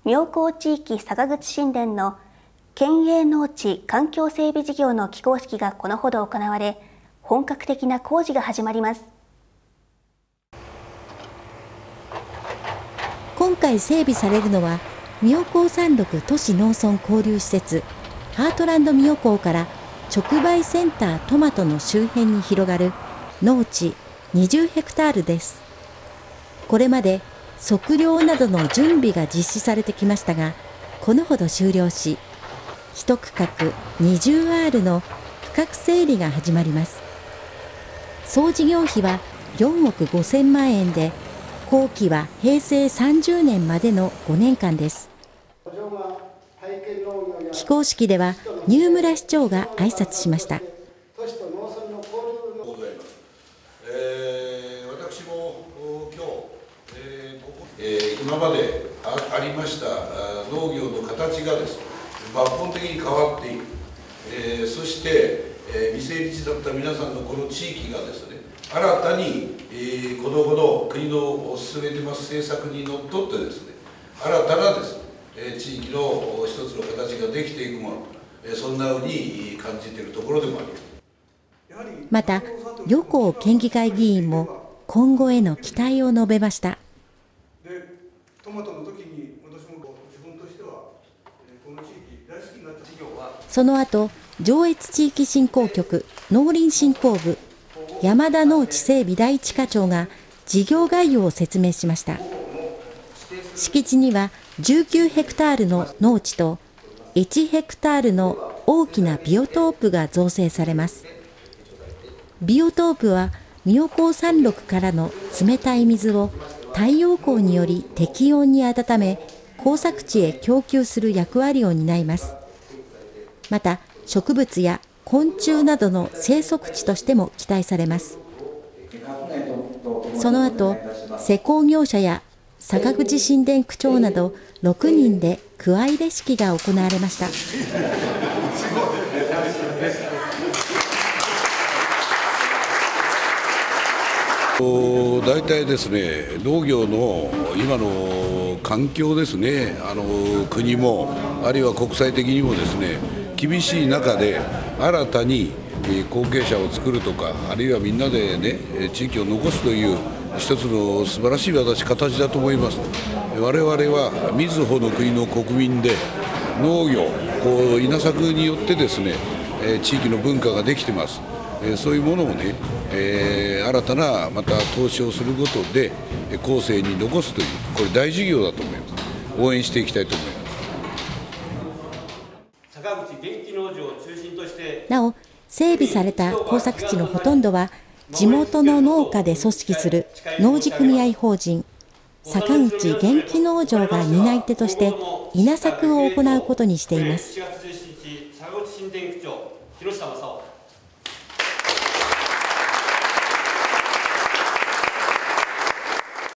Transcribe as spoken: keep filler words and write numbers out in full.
妙高地域坂口神殿の県営農地環境整備事業の起工式がこのほど行われ、本格的な工事が始まります。 今回整備されるのは、妙高山麓都市農村交流施設ハートランド妙高から直売センタートマトの周辺に広がる農地にじゅうヘクタールです。これまで測量などの準備が実施されてきましたが、このほど終了し、一区画 にじゅうアール の区画整理が始まります。総事業費はよんおくごせんまんえんで、工期はへいせいさんじゅうねんまでのごねんかんです。起工式では新村市長が挨拶しました。 私も今日、えーここえー、今まで あ, ありました農業の形がですね、抜本的に変わっている、えー、そして、えー、未成立だった皆さんのこの地域がですね、新たに、えー、この後の国の進めてます政策にのっとってですね、新たなですね、えー、地域の一つの形ができていくもの、えー、そんなふうに感じているところでもあります。 また、与光県議会議員も今後への期待を述べました。その後、上越地域振興局農林振興部山田農地整備第一課長が事業概要を説明しました。敷地にはじゅうきゅうヘクタールの農地といちヘクタールの大きなビオトープが造成されます。ビオトープは妙高山麓からの冷たい水を太陽光により適温に温め、耕作地へ供給する役割を担います。また、植物や昆虫などの生息地としても期待されます。その後、施工業者や坂口神殿区長などろくにんで区入れ式が行われました。 大体ですね、農業の今の環境ですね、あの国もあるいは国際的にもですね、厳しい中で新たに後継者を作るとか、あるいはみんなでね、地域を残すという一つの素晴らしい私形だと思います。我々はみずほの国の国民で、農業こう稲作によってですね、地域の文化ができてます。そういうものをね、えー、新たなまた投資をすることで後世に残すという、これ大事業だと思います。応援していきたいと思います。 坂口元気農場を中心として、 なお、整備された耕作地のほとんどは地元の農家で組織する農事組合法人坂口元気農場が担い手として稲作を行うことにしています。 しがつじゅうしちにち坂口神殿区長広下正夫。